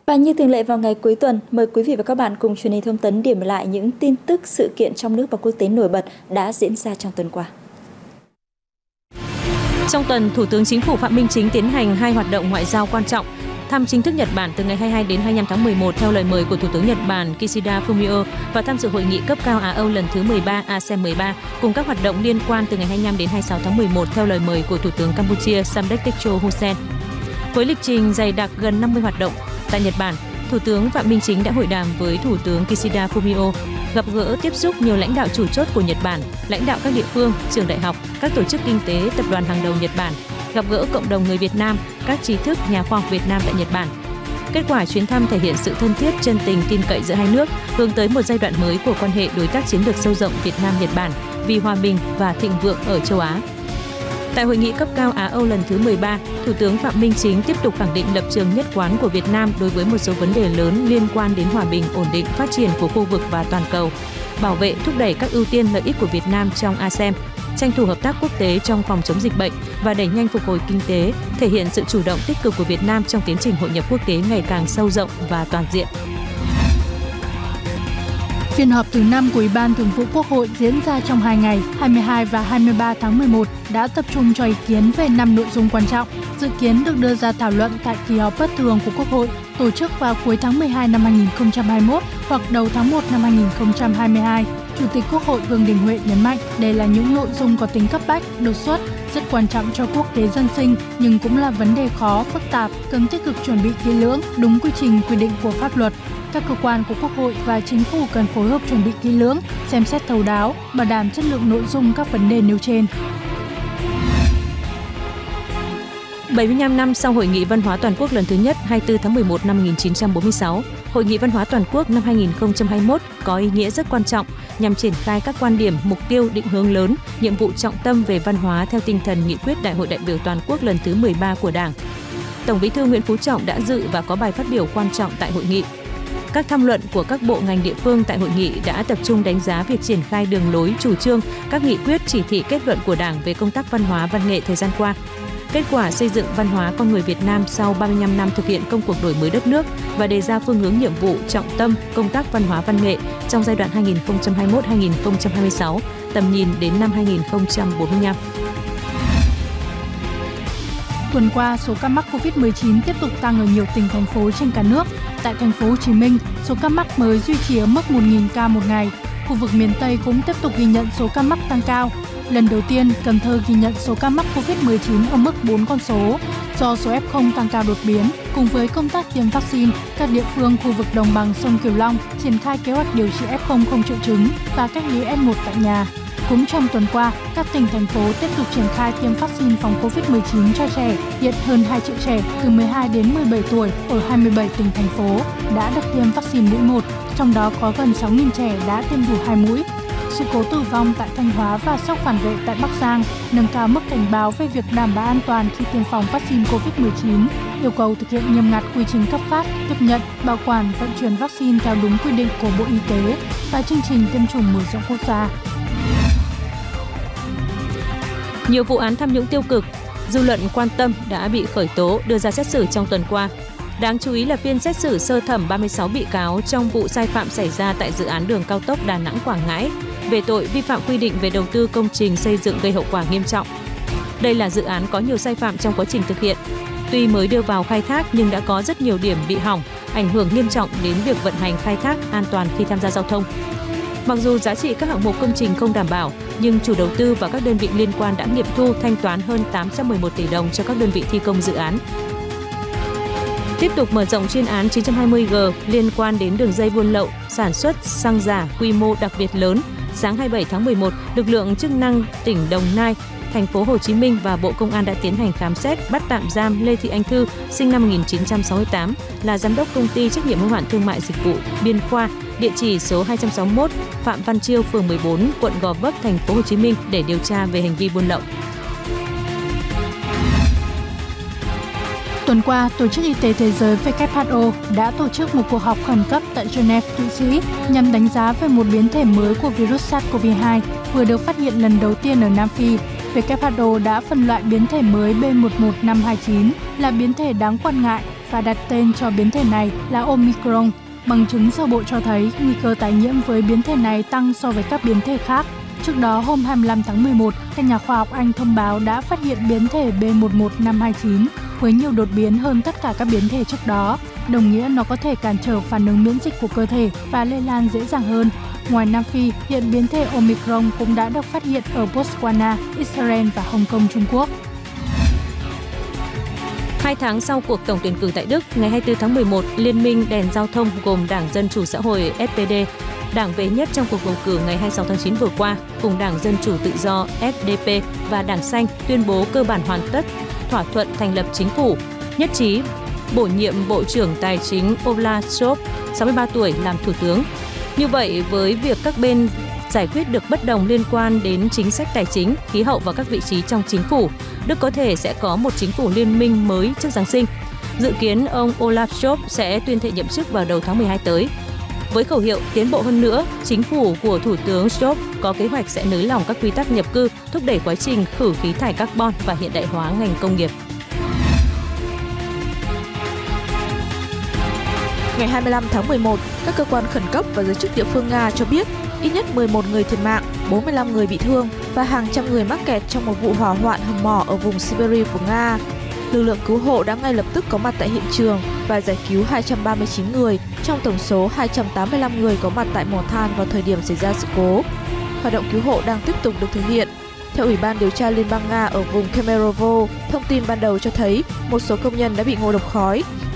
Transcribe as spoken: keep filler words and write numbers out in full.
Và như thường lệ vào ngày cuối tuần, mời quý vị và các bạn cùng truyền hình Thông tấn điểm lại những tin tức, sự kiện trong nước và quốc tế nổi bật đã diễn ra trong tuần qua. Trong tuần, Thủ tướng Chính phủ Phạm Minh Chính tiến hành hai hoạt động ngoại giao quan trọng. Thăm chính thức Nhật Bản từ ngày hai mươi hai đến hai mươi lăm tháng mười một theo lời mời của Thủ tướng Nhật Bản Kishida Fumio và tham dự hội nghị cấp cao Á-Âu lần thứ mười ba a sem mười ba cùng các hoạt động liên quan từ ngày hai mươi lăm đến hai mươi sáu tháng mười một theo lời mời của Thủ tướng Campuchia Samdech Techo Hun Sen. Với lịch trình dày đặc gần năm mươi hoạt động, tại Nhật Bản, Thủ tướng Phạm Minh Chính đã hội đàm với Thủ tướng Kishida Fumio, gặp gỡ tiếp xúc nhiều lãnh đạo chủ chốt của Nhật Bản, lãnh đạo các địa phương, trường đại học, các tổ chức kinh tế, tập đoàn hàng đầu Nhật Bản, gặp gỡ cộng đồng người Việt Nam, các trí thức, nhà khoa học Việt Nam tại Nhật Bản. Kết quả chuyến thăm thể hiện sự thân thiết, chân tình, tin cậy giữa hai nước, hướng tới một giai đoạn mới của quan hệ đối tác chiến lược sâu rộng Việt Nam-Nhật Bản vì hòa bình và thịnh vượng ở châu Á. Tại hội nghị cấp cao Á-Âu lần thứ mười ba, Thủ tướng Phạm Minh Chính tiếp tục khẳng định lập trường nhất quán của Việt Nam đối với một số vấn đề lớn liên quan đến hòa bình, ổn định, phát triển của khu vực và toàn cầu, bảo vệ, thúc đẩy các ưu tiên lợi ích của Việt Nam trong a sem, tranh thủ hợp tác quốc tế trong phòng chống dịch bệnh và đẩy nhanh phục hồi kinh tế, thể hiện sự chủ động tích cực của Việt Nam trong tiến trình hội nhập quốc tế ngày càng sâu rộng và toàn diện. Phiên họp thứ năm của Ủy ban Thường vụ Quốc hội diễn ra trong hai ngày, hai mươi hai và hai mươi ba tháng mười một, đã tập trung cho ý kiến về năm nội dung quan trọng, dự kiến được đưa ra thảo luận tại kỳ họp bất thường của Quốc hội, tổ chức vào cuối tháng mười hai năm hai nghìn không trăm hai mươi mốt hoặc đầu tháng một năm hai nghìn không trăm hai mươi hai. Chủ tịch Quốc hội Vương Đình Huệ nhấn mạnh đây là những nội dung có tính cấp bách, đột xuất, rất quan trọng cho quốc tế dân sinh, nhưng cũng là vấn đề khó, phức tạp, cần tích cực chuẩn bị kỹ lưỡng, đúng quy trình quy định của pháp luật. Các cơ quan của Quốc hội và Chính phủ cần phối hợp chuẩn bị kỹ lưỡng, xem xét thấu đáo, bảo đảm chất lượng nội dung các vấn đề nêu trên. bảy mươi lăm năm sau Hội nghị Văn hóa Toàn quốc lần thứ nhất hai mươi tư tháng mười một năm một nghìn chín trăm bốn mươi sáu, Hội nghị Văn hóa Toàn quốc năm hai nghìn không trăm hai mươi mốt có ý nghĩa rất quan trọng nhằm triển khai các quan điểm, mục tiêu, định hướng lớn, nhiệm vụ trọng tâm về văn hóa theo tinh thần nghị quyết Đại hội đại biểu toàn quốc lần thứ mười ba của Đảng. Tổng Bí thư Nguyễn Phú Trọng đã dự và có bài phát biểu quan trọng tại hội nghị. Các tham luận của các bộ ngành địa phương tại hội nghị đã tập trung đánh giá việc triển khai đường lối, chủ trương, các nghị quyết, chỉ thị, kết luận của Đảng về công tác văn hóa, văn nghệ thời gian qua, kết quả xây dựng văn hóa con người Việt Nam sau ba mươi lăm năm thực hiện công cuộc đổi mới đất nước và đề ra phương hướng nhiệm vụ trọng tâm công tác văn hóa văn nghệ trong giai đoạn hai nghìn không trăm hai mươi mốt đến hai nghìn không trăm hai mươi sáu, tầm nhìn đến năm hai nghìn không trăm bốn mươi lăm. Tuần qua, số ca mắc covid mười chín tiếp tục tăng ở nhiều tỉnh, thành phố trên cả nước. Tại thành phố Hồ Chí Minh, số ca mắc mới duy trì ở mức một nghìn ca một ngày. Khu vực miền Tây cũng tiếp tục ghi nhận số ca mắc tăng cao. Lần đầu tiên, Cần Thơ ghi nhận số ca mắc covid mười chín ở mức bốn con số. Do số ép không tăng cao đột biến, cùng với công tác tiêm vaccine, các địa phương khu vực đồng bằng sông Cửu Long triển khai kế hoạch điều trị ép không không triệu chứng và cách ly ép một tại nhà. Cũng trong tuần qua, các tỉnh, thành phố tiếp tục triển khai tiêm vaccine phòng covid mười chín cho trẻ. Hiện hơn hai triệu trẻ từ mười hai đến mười bảy tuổi ở hai mươi bảy tỉnh, thành phố đã được tiêm vaccine mũi một, trong đó có gần sáu nghìn trẻ đã tiêm đủ hai mũi. Sự cố tử vong tại Thanh Hóa và sốc phản vệ tại Bắc Giang nâng cao mức cảnh báo về việc đảm bảo an toàn khi tiêm phòng vaccine covid mười chín, yêu cầu thực hiện nghiêm ngặt quy trình cấp phát, tiếp nhận, bảo quản, vận chuyển vaccine theo đúng quy định của Bộ Y tế và chương trình tiêm chủng mở rộng quốc gia. Nhiều vụ án tham nhũng tiêu cực, dư luận quan tâm đã bị khởi tố, đưa ra xét xử trong tuần qua. Đáng chú ý là phiên xét xử sơ thẩm ba mươi sáu bị cáo trong vụ sai phạm xảy ra tại dự án đường cao tốc Đà Nẵng - Quảng Ngãi về tội vi phạm quy định về đầu tư công trình xây dựng gây hậu quả nghiêm trọng. Đây là dự án có nhiều sai phạm trong quá trình thực hiện. Tuy mới đưa vào khai thác nhưng đã có rất nhiều điểm bị hỏng, ảnh hưởng nghiêm trọng đến việc vận hành khai thác an toàn khi tham gia giao thông. Mặc dù giá trị các hạng mục công trình không đảm bảo, nhưng chủ đầu tư và các đơn vị liên quan đã nghiệm thu thanh toán hơn tám trăm mười một tỷ đồng cho các đơn vị thi công dự án. Tiếp tục mở rộng chuyên án chín hai mươi G liên quan đến đường dây buôn lậu, sản xuất xăng giả quy mô đặc biệt lớn, sáng hai mươi bảy tháng mười một, lực lượng chức năng tỉnh Đồng Nai, thành phố Hồ Chí Minh và Bộ Công an đã tiến hành khám xét, bắt tạm giam Lê Thị Anh Thư, sinh năm một nghìn chín trăm sáu mươi tám, là giám đốc công ty trách nhiệm hữu hạn thương mại dịch vụ Biên Khoa, địa chỉ số hai trăm sáu mươi mốt Phạm Văn Chiêu, phường mười bốn, quận Gò Vấp, thành phố Hồ Chí Minh để điều tra về hành vi buôn lậu. Tuần qua, Tổ chức Y tế Thế giới W H O đã tổ chức một cuộc họp khẩn cấp tại Geneva, Thụy Sĩ nhằm đánh giá về một biến thể mới của virus SARS-xê o vê hai vừa được phát hiện lần đầu tiên ở Nam Phi. W H O đã phân loại biến thể mới B một một năm hai chín là biến thể đáng quan ngại và đặt tên cho biến thể này là Omicron. Bằng chứng sơ bộ cho thấy nguy cơ tái nhiễm với biến thể này tăng so với các biến thể khác. Trước đó, hôm hai mươi lăm tháng mười một, các nhà khoa học Anh thông báo đã phát hiện biến thể B một một năm hai chín với nhiều đột biến hơn tất cả các biến thể trước đó, đồng nghĩa nó có thể cản trở phản ứng miễn dịch của cơ thể và lây lan dễ dàng hơn. Ngoài Nam Phi, hiện biến thể Omicron cũng đã được phát hiện ở Botswana, Israel và Hồng Kông, Trung Quốc. Hai tháng sau cuộc tổng tuyển cử tại Đức, ngày hai mươi tư tháng mười một, Liên minh đèn giao thông gồm Đảng Dân Chủ Xã hội S P D, đảng về nhất trong cuộc bầu cử ngày hai mươi sáu tháng chín vừa qua, cùng Đảng Dân Chủ Tự do S D P và Đảng Xanh tuyên bố cơ bản hoàn tất thỏa thuận thành lập chính phủ, nhất trí bổ nhiệm Bộ trưởng Tài chính Olaf Scholz, sáu mươi ba tuổi, làm thủ tướng. Như vậy, với việc các bên giải quyết được bất đồng liên quan đến chính sách tài chính, khí hậu và các vị trí trong chính phủ, Đức có thể sẽ có một chính phủ liên minh mới trước Giáng sinh. Dự kiến ông Olaf Scholz sẽ tuyên thệ nhậm chức vào đầu tháng mười hai tới. Với khẩu hiệu tiến bộ hơn nữa, chính phủ của Thủ tướng Scholz có kế hoạch sẽ nới lỏng các quy tắc nhập cư, thúc đẩy quá trình khử khí thải carbon và hiện đại hóa ngành công nghiệp. Ngày hai mươi lăm tháng mười một, các cơ quan khẩn cấp và giới chức địa phương Nga cho biết ít nhất mười một người thiệt mạng, bốn mươi lăm người bị thương và hàng trăm người mắc kẹt trong một vụ hỏa hoạn hầm mỏ ở vùng Siberia của Nga. Lực lượng cứu hộ đã ngay lập tức có mặt tại hiện trường và giải cứu hai trăm ba mươi chín người trong tổng số hai trăm tám mươi lăm người có mặt tại mỏ than vào thời điểm xảy ra sự cố. Hoạt động cứu hộ đang tiếp tục được thực hiện. Theo Ủy ban điều tra Liên bang Nga ở vùng Kemerovo, thông tin ban đầu cho thấy một số công nhân đã bị ngộ độc khói.